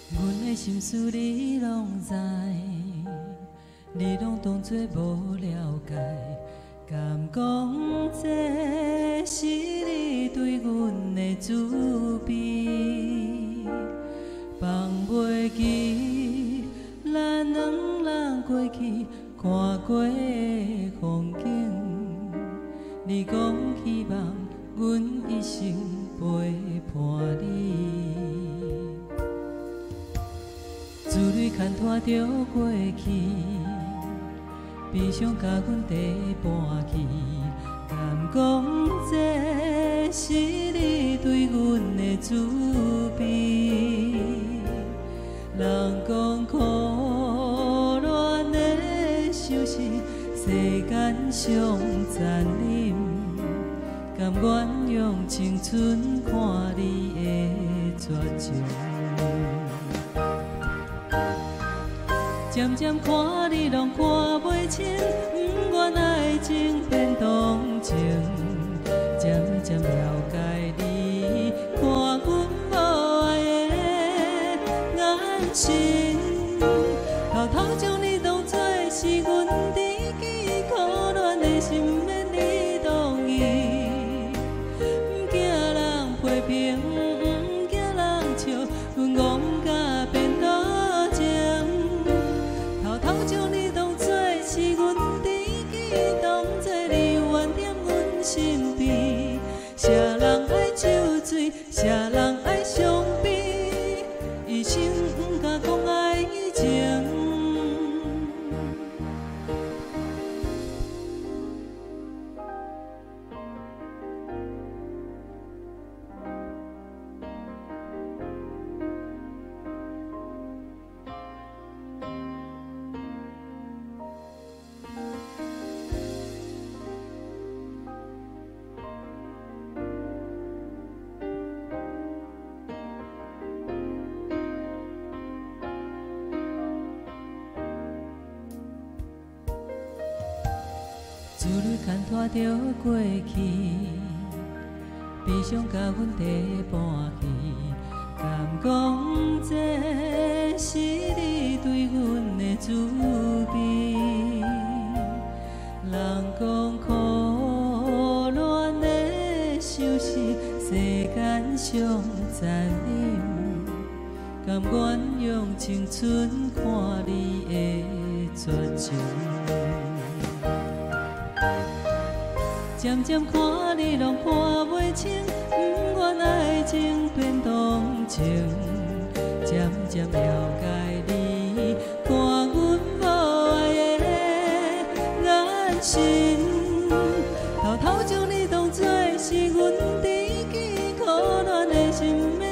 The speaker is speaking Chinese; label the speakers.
Speaker 1: 阮的心事你拢知，你拢当作无了解，敢讲这是你对阮的慈悲？放袂记咱两人过去看过的风景，你讲希望阮一生陪伴你。 自泪牵拖着过去，悲伤甲阮地搬去。敢讲这是你对阮的慈悲？人讲苦恋的相思，世间上残忍。甘愿用青春看你的绝情？ 渐渐看你拢看袂清，不愿爱情变同情。渐渐了解你，看阮无爱的眼神，偷偷将你当作是阮知己，可怜的心免你同意。不惊人批评，不惊人笑，阮戆甲变多情。 偷将你当作是阮知己，当作你怨踮阮身边。谁人爱酒醉，谁人爱伤悲，一生不敢讲爱情。 自泪牵拖着过去，悲伤甲阮地搬去。敢讲这是你对阮的慈悲？人讲苦恋的相思，世间上残忍。甘愿用青春看你的绝情？ 渐渐看你拢看袂清，不愿爱情变同情。渐渐了解你，看阮无爱的眼神，偷偷将你当作是阮知己，可怜的心。